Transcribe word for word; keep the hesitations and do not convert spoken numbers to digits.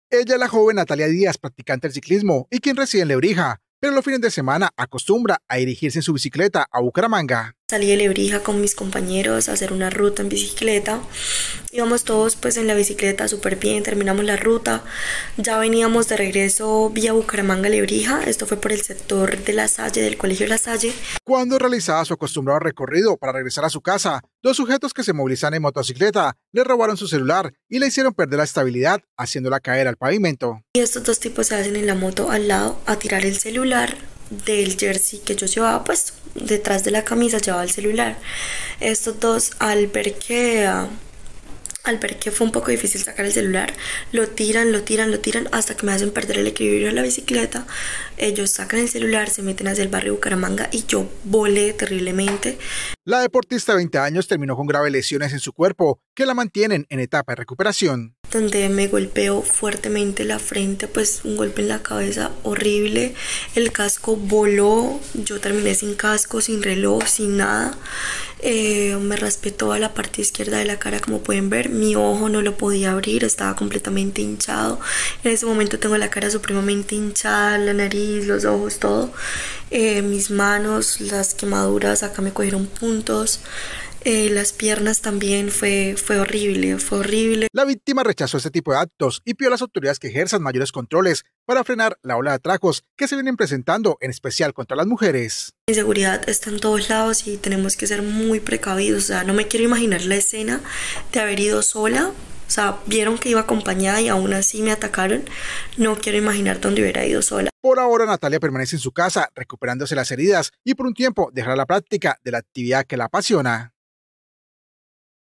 Ella es la joven Natalia Díaz, practicante del ciclismo y quien reside en Lebrija, pero los fines de semana acostumbra a dirigirse en su bicicleta a Bucaramanga. Salí de Lebrija con mis compañeros a hacer una ruta en bicicleta. Íbamos todos pues en la bicicleta súper bien, terminamos la ruta. Ya veníamos de regreso vía Bucaramanga-Lebrija. Esto fue por el sector de La Salle, del Colegio La Salle. Cuando realizaba su acostumbrado recorrido para regresar a su casa, dos sujetos que se movilizan en motocicleta le robaron su celular y le hicieron perder la estabilidad, haciéndola caer al pavimento. Y estos dos tipos se hacen en la moto al lado a tirar el celular del jersey que yo llevaba, pues detrás de la camisa llevaba el celular. Estos dos, al ver que uh, al ver que fue un poco difícil sacar el celular, lo tiran, lo tiran, lo tiran hasta que me hacen perder el equilibrio de la bicicleta. Ellos sacan el celular, se meten hacia el barrio Bucaramanga y yo volé terriblemente. La deportista de veinte años terminó con graves lesiones en su cuerpo que la mantienen en etapa de recuperación. Donde me golpeó fuertemente la frente, pues un golpe en la cabeza horrible, el casco voló, yo terminé sin casco, sin reloj, sin nada, eh, me raspé toda la parte izquierda de la cara, como pueden ver, mi ojo no lo podía abrir, estaba completamente hinchado, en ese momento tengo la cara supremamente hinchada, la nariz, los ojos, todo, eh, mis manos, las quemaduras, acá me cogieron puntos. Eh, las piernas también, fue, fue horrible, fue horrible. La víctima rechazó este tipo de actos y pidió a las autoridades que ejerzan mayores controles para frenar la ola de atracos que se vienen presentando, en especial contra las mujeres. La inseguridad está en todos lados y tenemos que ser muy precavidos. O sea, no me quiero imaginar la escena de haber ido sola. O sea, vieron que iba acompañada y aún así me atacaron. No quiero imaginar dónde hubiera ido sola. Por ahora, Natalia permanece en su casa, recuperándose las heridas y por un tiempo dejará la práctica de la actividad que la apasiona.